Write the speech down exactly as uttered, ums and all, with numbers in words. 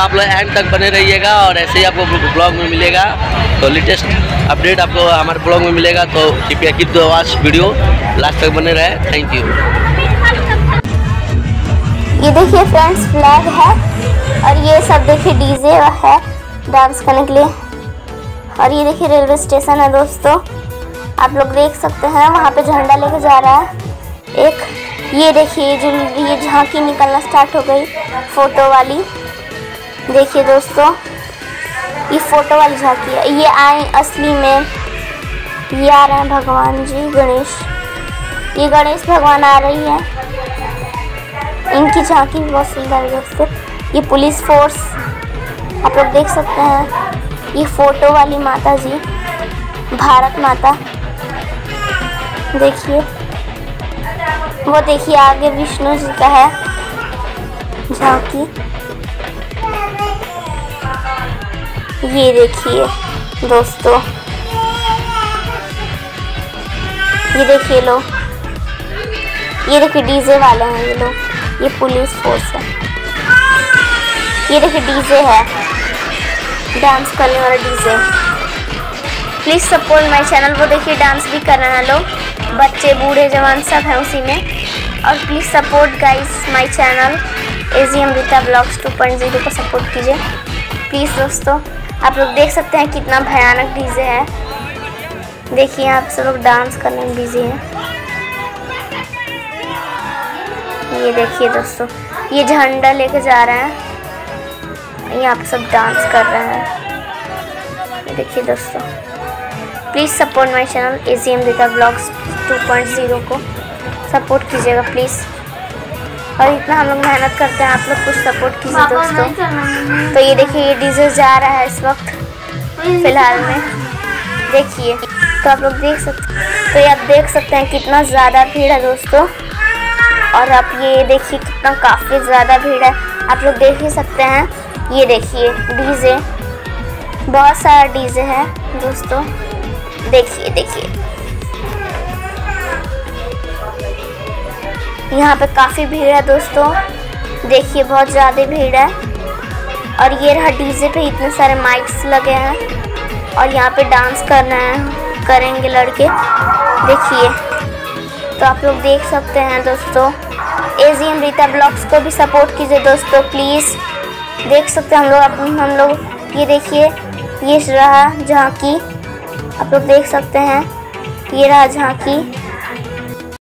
आप लोग एंड तक बने रहिएगा और ऐसे ही आपको ब्लॉग में मिलेगा। तो लेटेस्ट अपडेट आपको हमारे ब्लॉग में मिलेगा। तो कृपया keep the watch video last तक बने रहे। Thank you. ये देखिए फ्रेंड्स फ्लैग है और ये सब देखिए डीजे है डांस करने के लिए। और ये देखिए रेलवे स्टेशन है दोस्तों, आप लोग देख सकते हैं वहाँ पे झंडा लेके जा रहा है एक। ये देखिए जो ये झांकी निकलना स्टार्ट हो गई फोटो वाली। देखिए दोस्तों ये फोटो वाली झांकी है। ये आए असली में, ये आ रहे हैं भगवान जी गणेश, ये गणेश भगवान आ रही है। इनकी झांकी बहुत सुंदर है दोस्तों। ये पुलिस फोर्स आप लोग देख सकते हैं। ये फोटो वाली माता जी भारत माता, देखिए वो देखिए आगे विष्णु जी का है झांकी। ये देखिए दोस्तों, ये देखिए लोग, ये देखिए डीजे वाले हैं ये लोग, ये पुलिस फोर्स है। ये देखिए डीजे है, डांस करने वाला DJ. Please support my channel. वो देखिए डांस भी कर रहे हैं लोग, बच्चे बूढ़े जवान सब हैं उसी में। और please support guys my channel AG Amrita blogs two point zero को सपोर्ट कीजिए प्लीज़ दोस्तों। आप लोग देख सकते हैं कितना भयानक डीजे है। देखिए आप सब लोग डांस करने में बिजी हैं। ये देखिए दोस्तों ये झंडा लेके जा रहे हैं, यहाँ पे सब डांस कर रहे हैं। देखिए दोस्तों please support my channel AG Amrita blogs two point zero को सपोर्ट कीजिएगा प्लीज़। और इतना हम लोग मेहनत करते हैं, आप लोग कुछ सपोर्ट कीजिए दोस्तों। तो ये देखिए ये डीजे जा रहा है इस वक्त फ़िलहाल में, देखिए। तो आप लोग देख सकते हैं, तो ये आप देख सकते हैं कितना ज़्यादा भीड़ है दोस्तों। और आप ये देखिए कितना काफ़ी ज़्यादा भीड़ है, आप लोग देख ही सकते हैं। ये देखिए डीजे, बहुत सारा डीजे है दोस्तों, देखिए देखिए यहाँ पे काफ़ी भीड़ है दोस्तों, देखिए बहुत ज़्यादा भीड़ है। और ये रहा डीजे पे इतने सारे माइक्स लगे हैं और यहाँ पे डांस करना है करेंगे लड़के, देखिए। तो आप लोग देख सकते हैं दोस्तों, एजी अमृता ब्लॉग्स को भी सपोर्ट कीजिए दोस्तों प्लीज़। देख सकते हैं हम लोग अपनी हम लोग ये देखिए ये रहा झांकी, आप लोग देख सकते हैं ये रहा झांकी।